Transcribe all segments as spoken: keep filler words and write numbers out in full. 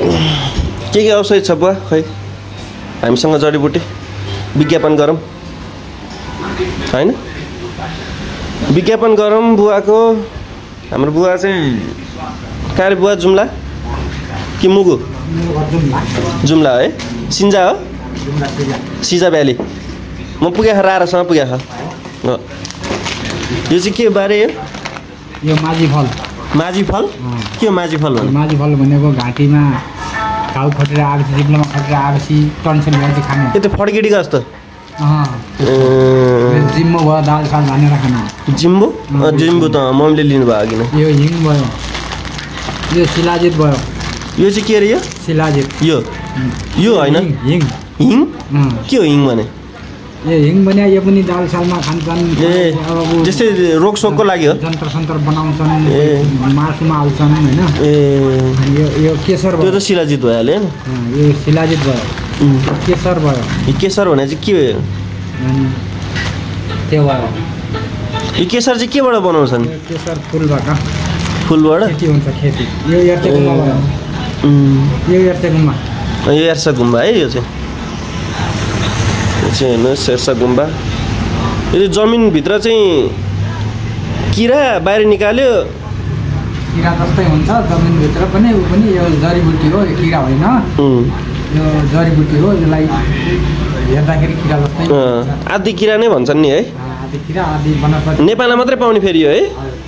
के के औषधि छ बुवा खै हामीसँग जडीबुटी विज्ञापन गरौँ हैन विज्ञापन गरौँ बुवाको हाम्रो बुवा चाहिँ कारी बुवा जुम्ला कि मुगु जुम्ला है सिन्जा हो सिजा भ्याली म पुगेको रारासँग पुगेको हो यो चाहिँ के बारे हो यो माझी फल माझी फल के हो माझी फल माझी फल भनेको घाँटीमा घाउ खटेर आएपछि जिब्लोमा खटेर आएपछि टन्सिल भएपछि खाने यो त फड्केटीको जस्तो जिम्बो भयो दाल साल हानेर खाने जिम्बो जिम्बो त मम्मीले लिनु भयो अघि नै यो हिङ भयो यो शिलाजित भयो यो चाहिँ के अरे यो शिलाजित यो यो होइन हिङ हिङ के हो हिङ भने ए हिङ भने यो पनि दाल सालमा खान्छन् ए जस्तै रोगसोगको लागि हो जन्त्र सन्त्र बनाउँछन् ए मासुमा हाल्छन् होइन ए यो यो केसर त्यो त शिलाजित भइहाल्यो हैन यो शिलाजित भयो केसर भयो यो केसर भने चाहिँ के हो त्यो भयो यो केसर चाहिँ केबाट बनाउँछन् केसर फुलबाट फुलबाट खेती हुन्छ खेती यो एर्चे गुम्बा भयो यो एर्चे गुम्बा यो एर्सा गुम्बा है यो चाहिँ यो चाहिँ हेर्नुहोस् एर्सा गुम्बा यो जमिनभित्र चाहिँ किरा बाहिर निकाल्यो किरा जस्तै हुन्छ जमिनभित्र पनि ऊ पनि यो जडीबुटी हो यो किरा होइन यो जडीबुटी हो यसलाई हेर्दाखेरि किरा जस्तै आदि किरा नै भन्छन् नि है आदि किरा आदि वनस्पति नेपालमा मात्रै पाउने फेरि यो है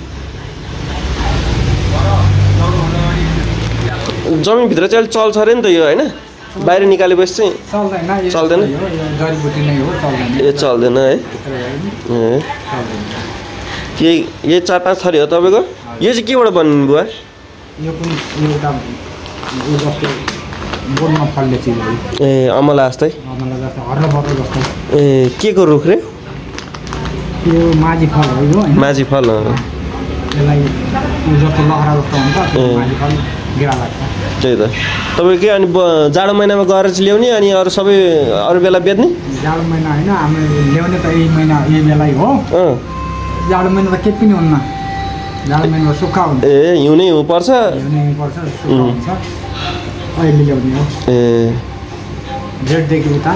जमिनभित्र चाहिँ अलिक चल्छ अरे नि त यो होइन बाहिर निकालेपछि चाहिँ चल्दैन चल्दैन जडीबुटी नै हो चल्दैन ए चल्दैन है ए यही यही चार पाँच थरी हो तपाईँको यो चाहिँ केबाट बन्नु बुवा यो पनि एउटा यो जस्तो बोनमा फल्ने चिज हो ए अमला जस्तै अमला जस्तो हर्न पर्ने जस्तो ए के को रुख रे यो माझी फल हो यो माझी फल यसलाई यो जस्तो लहरा जस्तो हुन्छ त्यो माझी फल गिरा लाग्छ त्यही त तपाईँ के अनि जाडो महिनामा गएर चाहिँ ल्याउने अनि अरू सबै अरू बेला बेच्ने जाडो महिना होइन हामी ल्याउने त यही महिना यही बेलै हो जाडो महिना त केही पनि हुन्न जाडो महिनामा सुक्खा हुन्छ ए हिउँनै हिउँ पर्छ हिउँनै हिउँ पर्छ सुक्खा हुन्छ अहिले ल्याउने हो ए जेठदेखि उता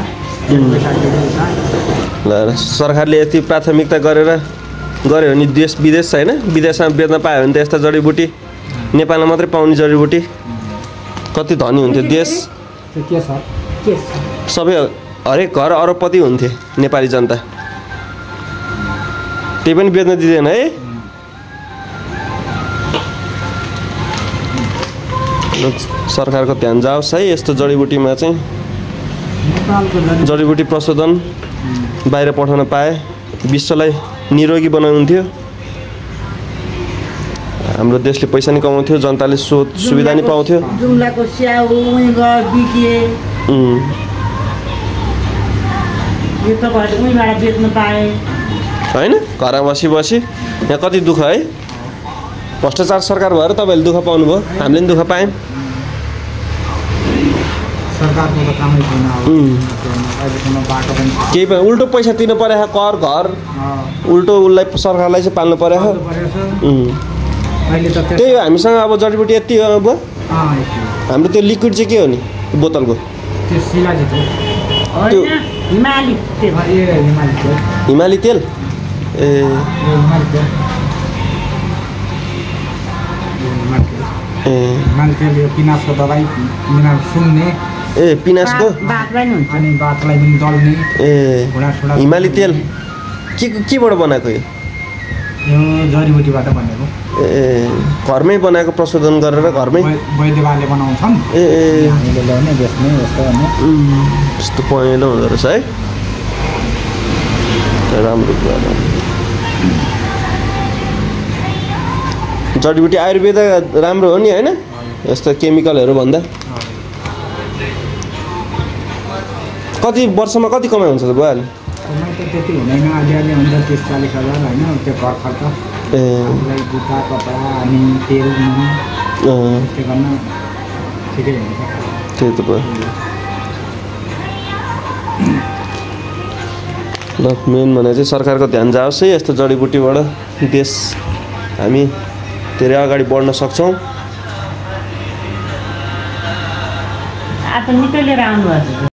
ल सरकारले यति प्राथमिकता गरेर गऱ्यो भने देश विदेश होइन विदेशमा बेच्न पायो भने त यस्ता जडीबुटी नेपालमा मात्रै पाउने जडीबुटी कति धनी हुन्थ्यो देश सबै हरेक घर अरबपति हुन्थे नेपाली जनता त्यही पनि बेच्न दिँदैन है सरकारको ध्यान जाओस् है यस्तो जडीबुटीमा चाहिँ जडीबुटी प्रशोधन बाहिर पठाउन पाए विश्वलाई निरोगी बनाउन्थ्यो हाम्रो देशले पैसा नि कमाउँथ्यो जनताले सो सुविधा नि पाउँथ्यो जुम्लाको स्याउ बिके यो त भएबाट बेच्न पाए होइन घरमा बसी बसी यहाँ कति दुःख है भ्रष्टाचार सरकार भएर तपाईँहरूले दुःख पाउनुभयो हामीले पनि दुःख पायौँ केही पनि उल्टो पैसा तिर्नु परेको कर घर उल्टो उसलाई सरकारलाई चाहिँ पाल्नु परेको त्यही हो हामीसँग अब जडीबुटी यति हो अब हाम्रो त्यो लिक्विड चाहिँ के हो नि बोतलको त्यो हिमाली तेल ए ए पिनासको दबाई सुन्ने ए पिनासको अनि बातलाई पनि दल्ने ए हिमाली तेल के केबाट बनाएको यो यो जडीबुटीबाट बनेको ए घरमै बनाएको प्रशोधन गरेर घरमै वैद्यवाले बनाउँछन् ए ए हामीले ल्याउने बेच्ने यस्तो भन्ने यस्तो पहेँलो हुँदो रहेछ है राम्रो कुरा जडीबुटी आयुर्वेद राम्रो हो नि होइन यस्तो केमिकलहरू भन्दा कति वर्षमा कति कमाइ हुन्छ त बुवा त्यति हुँदैन अलिअलि हुन्छ तिस चालिस हजार होइन त्यो घर खर्च ए जुत्ता कपडा अनि तेल त्यो गर्न ठिकै हुन्छ त्यही त भयो ल मेन भने चाहिँ सरकारको ध्यान जाओस् है यस्तो जडीबुटीबाट देश हामी धेरै अगाडि बढ्न सक्छौँ आज त निकै लिएर आउनुभएको छ